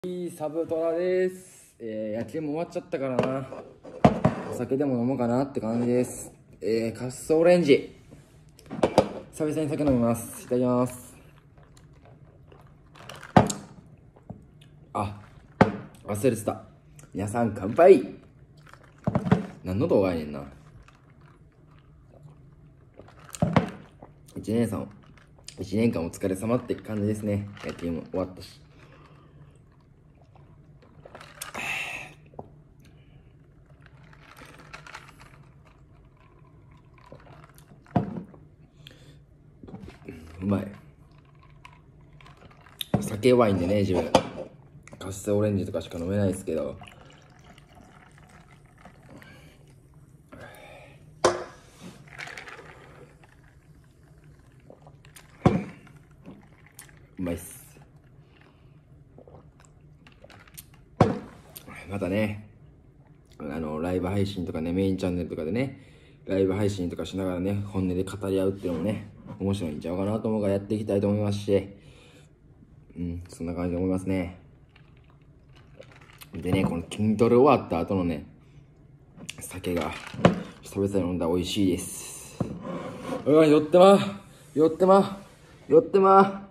サブトラです。野球も終わっちゃったからな。お酒でも飲もうかなって感じです。カシスオレンジ。久々に酒飲みます。いただきます。忘れてた。皆さん乾杯。何の動画やねんな。1年間お疲れ様って感じですね。野球も終わったし。うまい。酒弱いんでね、自分。カシスオレンジとかしか飲めないですけど。うまいっす。またね、ライブ配信とかね、メインチャンネルとかでね、ライブ配信とかしながらね、本音で語り合うっていうのもね、面白いんちゃうかなと思うからやっていきたいと思いますし、そんな感じで思いますね。でね、この筋トレ終わった後のね、酒が久々に飲んだら美味しいです。寄ってま